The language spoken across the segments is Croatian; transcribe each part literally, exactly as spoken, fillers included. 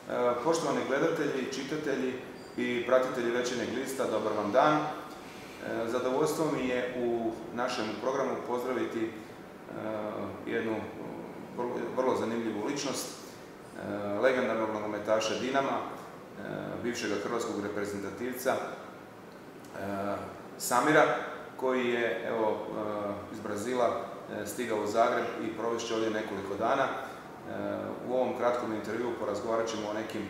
Poštovani gledatelji, čitatelji i pratitelji Večernjeg lista, dobar vam dan. Zadovoljstvo mi je u našem programu pozdraviti jednu vrlo zanimljivu ličnost, legendarnog nogometaša Dinama, bivšega hrvatskog reprezentativca Samira, koji je evo, iz Brazila stigao u Zagreb i provešće ovdje nekoliko dana. U ovom kratkom intervjuu porazgovarat ćemo o nekim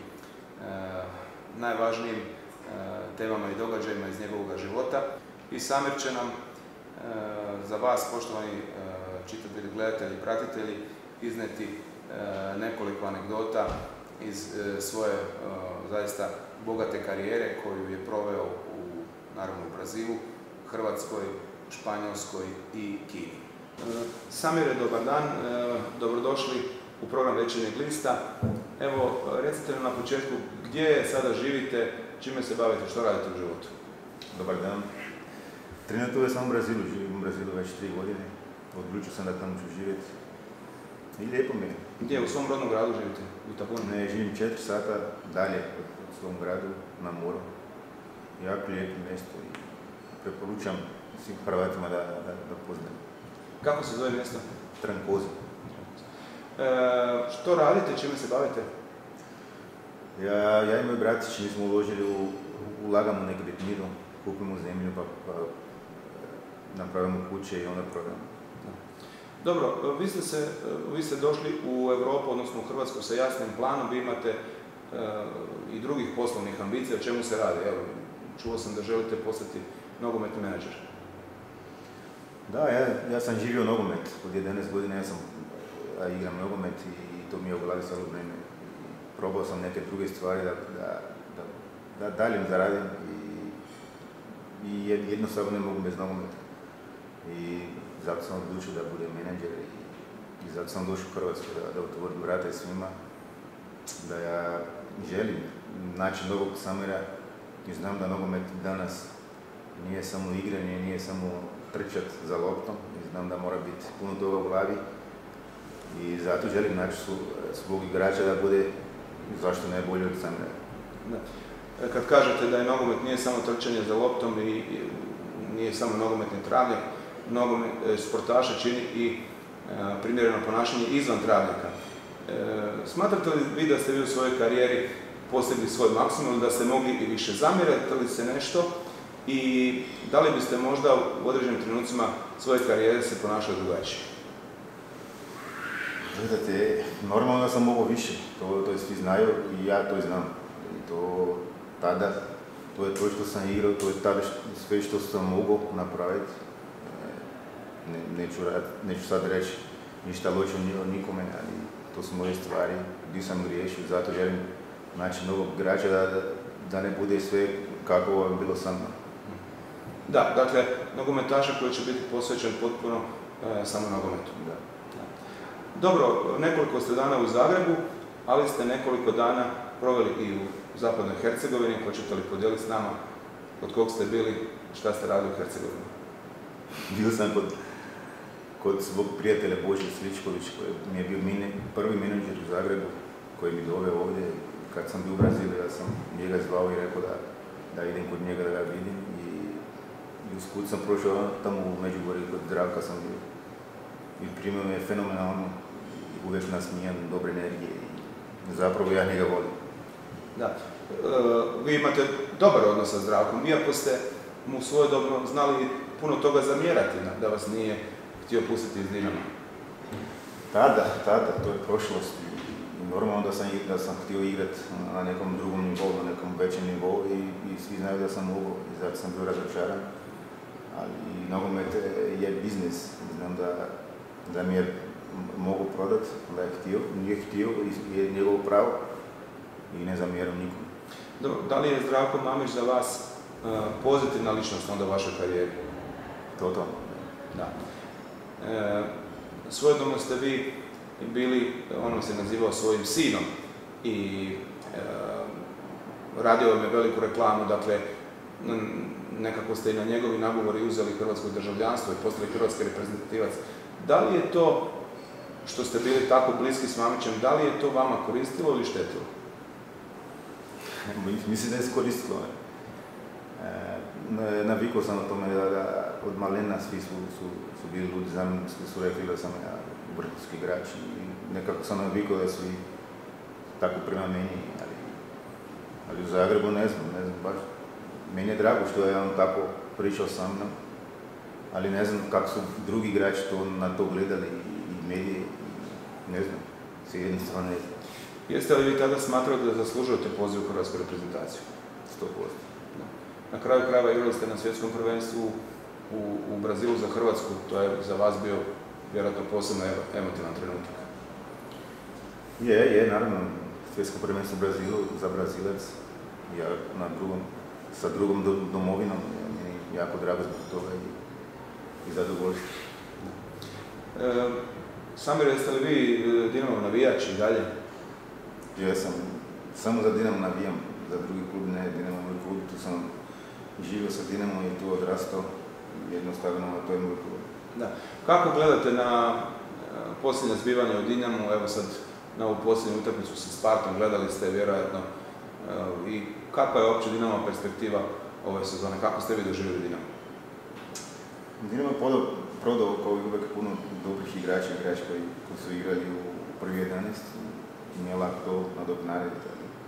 najvažnijim temama i događajima iz njegovog života. I Samir će nam za vas, poštovani čitatelji, gledatelji, pratitelji, izneti nekoliko anegdota iz svoje zaista bogate karijere koju je proveo u, naravno, u Brazilu, Hrvatskoj, Španjolskoj i Kini. Samire, dobar dan, dobrodošli u program Večernjeg lista. Evo, recite nam na početku gdje sada živite, čime se bavite, što radite u životu? Dobar dan. Trenutno sam u Brazilu, živim u Brazilu već tri godine. Odlučio sam da tamo ću živjeti. I lijepo mi je. Gdje, u svom rodnom gradu živite? U Tabuni? Ne, živim četiri sata dalje od svom gradu, na moru. Jako lijepo mjesto i preporučam svim Hrvatima da, da, da poznaju. Kako se zove mjesto? Trankoso. E, što radite, čime se bavite? Ja, ja i moj bratić, mi smo uložili u, ulagamo nekretninu, kupimo zemlju pa, pa napravimo kuće i onda prodamo. Dobro, vi ste, se, vi ste došli u Europu, odnosno u Hrvatsku sa jasnim planom, vi imate e, i drugih poslovnih ambicija, o čemu se radi? Evo, čuo sam da želite postati nogometni menadžer. Da, ja, ja sam živio nogomet, od jedanaest godina ja sam ja igram nogomet i to mi je u glavi svako vrijeme. Probao sam neke druge stvari da, da, da, da dalje zaradim i, i jednostavno ne mogu bez nogometa. I zato sam odlučio da budem menadžer i, i zato sam došao u Hrvatsku da, da otvorim vrata svima, da ja želim naći novog Samira i znam da nogomet danas nije samo igranje, nije samo trčat za loptom i znam da mora biti puno toga u glavi i zato želim naći svog igrača da bude zašto ne bolje od Samira. Da. Kad kažete da je nogomet nije samo trčanje za loptom i, i nije samo nogometni travnjak, mnogo sportaša čini i e, primjereno ponašanje izvan travnjaka. E, smatrate li vi da ste vi u svojoj karijeri postigli svoj maksimum, da ste mogli i više, zamjerate li se nešto i da li biste možda u određenim trenucima svoje karijere se ponašali drugačije? Gledajte, normalno da sam mogao više, to, to svi znaju i ja to znam. I to tada, to je to što sam igrao, to je tada sve što sam mogao napraviti. Ne, neću, neću sad reći ništa loše o nikome, ali to su moje stvari, gdje sam griješio, zato želim naći novog igrača da, da, da ne bude sve kako je bilo sa mnom. Da, dakle, nogometaša koji će biti posvećen potpuno e, samo nogometu. Da. Da. Dobro, nekoliko ste dana u Zagrebu, ali ste nekoliko dana proveli i u Zapadnoj Hercegovini. Hoćete li podijeliti s nama kod kog ste bili, šta ste radili u Hercegovini? Bio sam kod, kod svog prijatelja Bože Sličković, koji mi je bio mine, prvi menadžer u Zagrebu, koji mi doveo ovdje. Kad sam bio u Brazilu, ja sam njega zvao i rekao da, da idem kod njega da ga vidim. I, i usput sam prošao tamo u Međugorju, kod Zdravka sam bio. I primio me fenomenalno, uvijek nasmijan, dobre energije. I zapravo ja njega volim. Da. E, vi imate dobar odnos sa Zdravkom, iako ste mu svojedobno znali puno toga zamjerati, da vas nije htio pustiti iz Dinama. Tada, tada, to je prošlost. I normalno da sam, da sam htio igrati na nekom drugom nivou, na nekom većem nivou i, i svi znaju da sam mogao i zato sam bio razočaran. Ali nogomet je biznis, znam da, da mi je mogu prodati, da je htio, nije htio i je njegovo pravo i ne zamjeram nikom. Dobro, da li je Zdravko Mamić za vas uh, pozitivna ličnost onda u vašoj karijeri? Totalno. Da. E, svojedobno ste vi bili, on se nazivao svojim sinom i e, radio vam je veliku reklamu, dakle nekako ste i na njegovi nagovori uzeli hrvatsko državljanstvo i postali hrvatski reprezentativac. Da li je to što ste bili tako bliski s Mamićem, da li je to vama koristilo ili štetilo? Mislim da je iskoristilo. E, navikao sam o tome da, da od malena svi su, su, su bili ljudi za mene, svi su rekli da sam ja vrhunski igrač i nekako sam navikao da su i tako prema meni, ali, ali u Zagrebu ne znam, ne znam baš. Meni je drago što je on tako pričao sa mnom, ali ne znam kako su drugi igrači to, na to gledali i, i medije, i ne znam, se jednostavno ne znam. Jeste li vi tada smatrali da zaslužujete poziv u hrvatsku reprezentaciju? sto posto. Na kraju krajeva igrali ste na svjetskom prvenstvu u, u Brazilu za Hrvatsku, to je za vas bio vjerojatno posebno emotivan trenutak. Je, je, naravno, svjetsko prvenstvo u Brazilu za Brazilac, ja na drugom, sa drugom domovinom, mi je jako drago zbog toga i, i zadovoljstvo. E, Samir, jeste li vi Dinamo navijač i dalje? Ja sam samo za Dinamo navijam, za drugi klub ne, Dinamo je moj klub, tu sam živio sa Dinamom i tu odrastao, jednostavno to je moj klub. Da. Kako gledate na posljednje zbivanje u Dinamu, evo sad na ovu posljednju utakmicu sa Spartom, gledali ste vjerojatno i kakva je uopće Dinamo perspektiva ove sezone, kako ste vi doživjeli Dinamo? Dinamo je prodao kao i uvijek puno dobrih igrača, igrača koji, koji su igrali u prvi jedanaest i nije lako to nadoknaditi.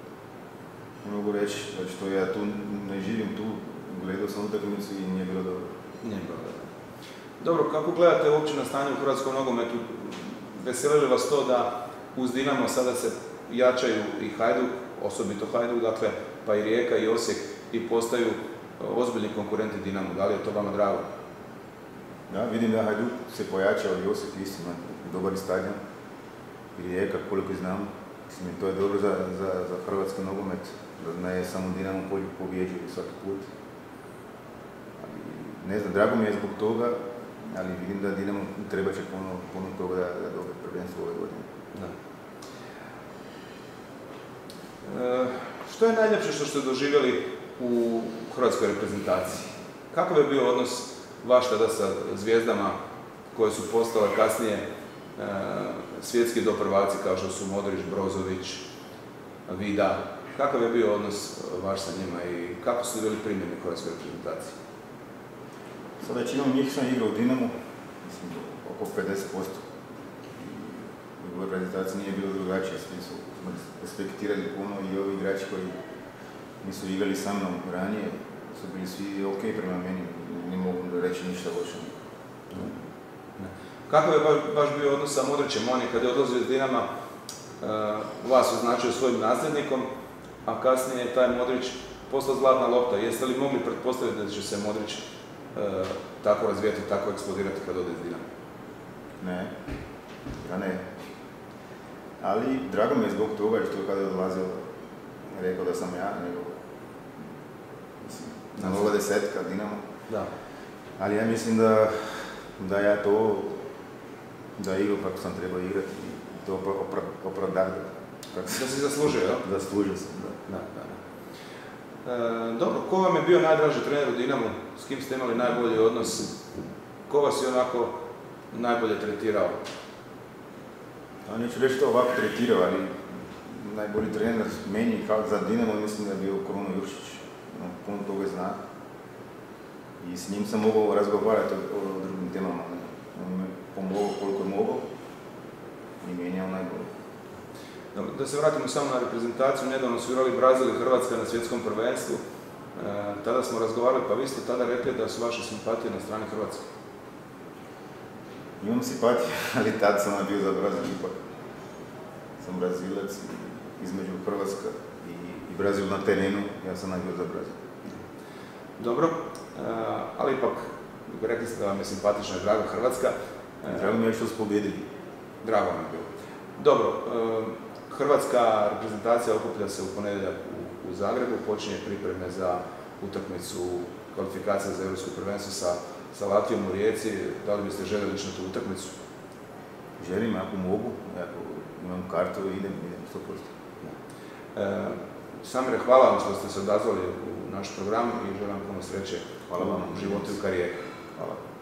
Ne mogu reći, što ja tu ne živim tu, gledao sam utakmicu i nije bilo dobro. Nije bilo dobro. Dobro, kako gledate uopće na stanje u hrvatskom nogometu? Veseli li vas to da uz Dinamo sada se jačaju i Hajduk, osobito Hajduk, dakle, pa i Rijeka i Osijek i postaju ozbiljni konkurenti Dinamu? Da li je to vama drago? Da, vidim da Hajduk se pojačao i Osijek istina, dobar stadion. I Rijeka, koliko znam, mislim, to je dobro za, za, za hrvatski nogomet, da ne samo Dinamo pobjeđuje svaki put. Ali, ne znam, drago mi je zbog toga, ali vidim da Dinamo treba će puno, puno toga da, da dobije prvenstvo ove godine. Da. E, što je najljepše što ste doživjeli u hrvatskoj reprezentaciji? Kakav je bio odnos vaš tada sa zvijezdama koje su postale kasnije e, svjetski doprvaci kao što su Modrić, Brozović, Vida? Kakav je bio odnos vaš sa njima i kako su bili primljeni u hrvatskoj reprezentaciji? Sa većinom njih sam igrao u Dinamu, mislim oko pedeset posto. U reprezentaciji nije bilo drugačije, svi su respektirali puno i ovi igrači koji nisu igrali sa mnom ranije su bili svi ok prema meni, ne mogu reći ništa loše. Kakav je baš bio odnos sa Modrićem? On je kad je odlazio iz Dinama uh, vas označio svojim nasljednikom, a kasnije je taj Modrić postao zlatna lopta. Jeste li mogli pretpostaviti da će se Modrić uh, tako razvijati, tako eksplodirati kad ode iz Dinama? Ne, ja ne. Ali drago mi je zbog toga što kada je odlazio rekao da sam ja, nego mislim, na nula desetka Dinamo. Da. Ali ja mislim da, da ja to, da igram kako sam trebao igrati i to opra, opravdati. Da si zaslužio, jel? Zaslužio sam, da. Da, da, da. E, dobro, ko vam je bio najdraži trener u Dinamu? S kim ste imali najbolji odnos? Ko vas je onako najbolje tretirao? Ja neću reći to ovako tretirao, ali najbolji trener meni kao za Dinamo mislim da je bio Kruno Jurčić. No, puno toga zna. I s njim sam mogao razgovarati o, o drugim temama. On me pomogao koliko je mogao i mijenjao najbolje. Dobro, da se vratimo samo na reprezentaciju, nedavno su igrali Brazil i Hrvatska na svjetskom prvenstvu. E, tada smo razgovarali, pa vi ste tada rekli da su vaše simpatije na strani Hrvatske. Imam simpatije, ali tad sam bio za Brazil ipak. Sam Brazilac između Hrvatska i, i Brazil na terenu, ja sam bio za Brazil. Dobro, e, ali ipak rekli ste da vam je simpatična i draga Hrvatska. E, drago mi je što su pobjedili. Drago mi je bilo. Dobro, e, hrvatska reprezentacija okuplja se u ponedjeljak u, u Zagrebu, počinje pripreme za utakmicu kvalifikacija za europsko prvenstvo sa, sa Latvijom u Rijeci. Da li biste željeli ići na tu utakmicu? Želim, ako mogu, ako imam kartu, idem, idem sto posto. E, Samire, hvala vam što ste se odazvali u naš program i želim vam puno sreće hvala vam u životu i u karijeri. Hvala.